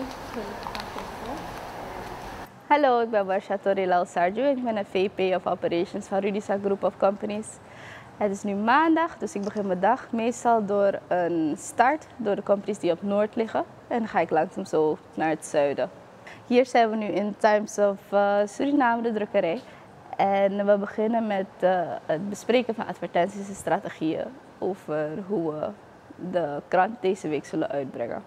Hallo, ik ben Barsha Torrilal Sarju en ik ben een VP of Operations van Rudisa Group of Companies. Het is nu maandag, dus ik begin mijn dag meestal door een start door de companies die op Noord liggen. En dan ga ik langzaam zo naar het zuiden. Hier zijn we nu in Times of Suriname, de drukkerij. En we beginnen met het bespreken van advertenties en strategieën over hoe we de krant deze week zullen uitbrengen.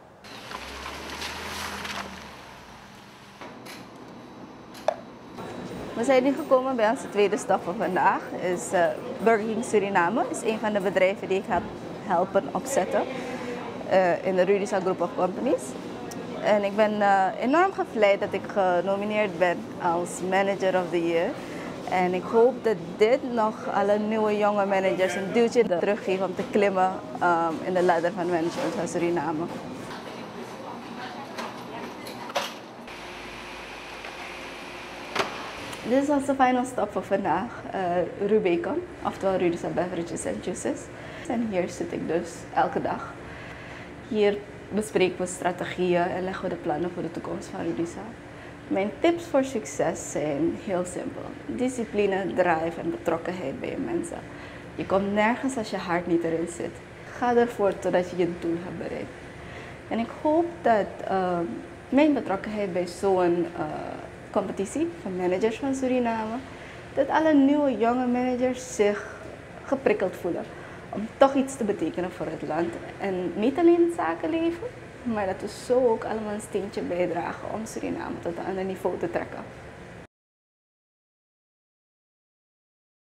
We zijn nu gekomen bij onze tweede stap van vandaag. Is Burger King Suriname. Is een van de bedrijven die ik heb helpen opzetten in de Rudisa Group of Companies. En ik ben enorm gevleid dat ik genomineerd ben als Manager of the Year. En ik hoop dat dit nog alle nieuwe jonge managers een duwtje teruggeeft om te klimmen in de ladder van management van Suriname. Dit is onze final stop voor vandaag, Rubicon, oftewel Rudisa Beverages and Juices. En hier zit ik dus elke dag. Hier bespreken we strategieën en leggen we de plannen voor de toekomst van Rudisa. Mijn tips voor succes zijn heel simpel. Discipline, drive en betrokkenheid bij je mensen. Je komt nergens als je hart niet erin zit. Ga ervoor totdat je je doel hebt bereikt. En ik hoop dat mijn betrokkenheid bij zo'n competitie van managers van Suriname, dat alle nieuwe jonge managers zich geprikkeld voelen om toch iets te betekenen voor het land. En niet alleen het zakenleven, maar dat we zo ook allemaal een steentje bijdragen om Suriname tot een ander niveau te trekken.